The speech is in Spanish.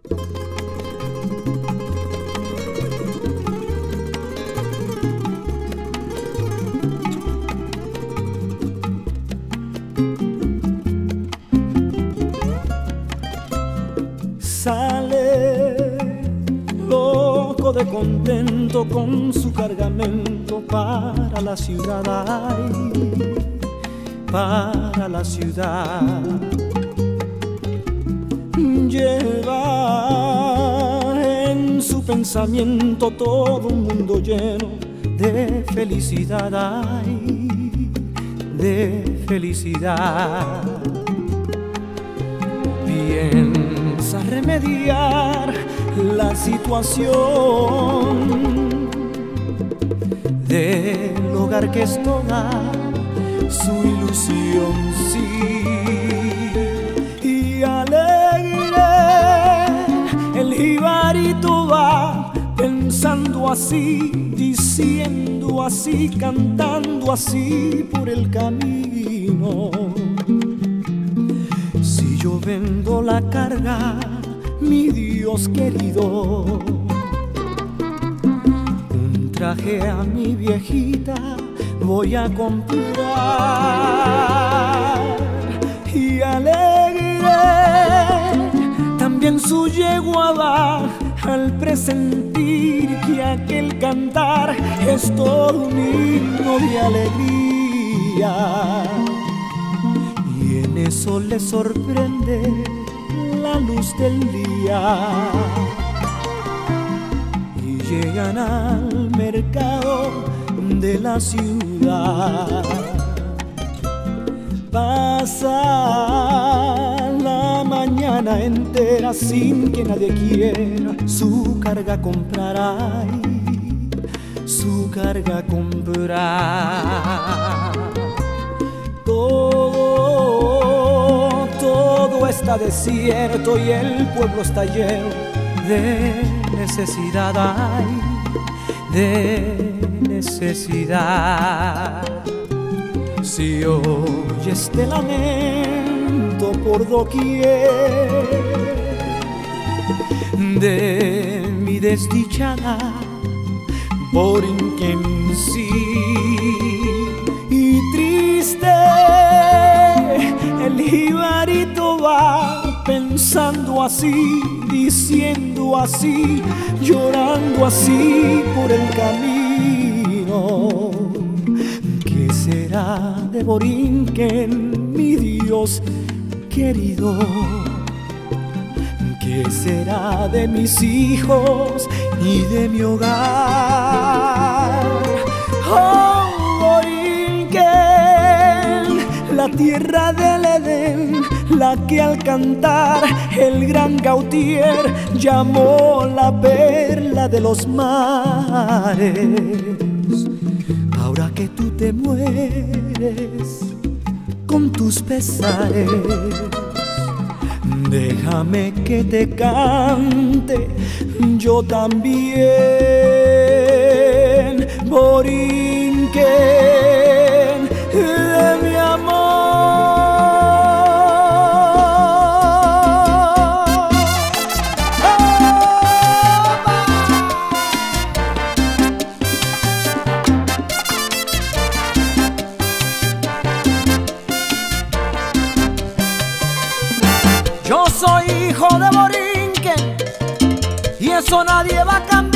Sale loco de contento con su cargamento para la ciudad, ay, para la ciudad. Lleva en su pensamiento todo un mundo lleno de felicidad, ay, de felicidad. Piensa remediar la situación del hogar que es toda su ilusión, sí. Y alegre el jibarito va pensando así, diciendo así, cantando así por el camino. Si yo vendo la carga, mi Dios querido, un traje a mi viejita voy a comprar. Y alegre también su yegua va al presentir que aquel cantar es todo un himno de alegría. Y en eso le sorprende la luz del día. Y llegan al mercado de la ciudad. Pasa la mañana entera sin que nadie quiera su carga comprar, ay, su carga comprar. Todo está desierto y el pueblo está lleno de necesidad, ay, de necesidad. Si oye este lamento por doquier de mi desdichada Borinquen, sí, y triste el jibarito va pensando así, diciendo así, llorando así por el camino. ¿Qué será de Borinquen, mi Dios querido? ¿Qué será de mis hijos y de mi hogar? Oh, Borinquen, la tierra del Edén, la que al cantar el gran Gautier llamó la perla de los mares. Ahora que tú te mueres con tus pesares, déjame que te cante yo también, Borinquen de mi amor. Yo soy hijo de Borinquen y eso nadie va a cambiar.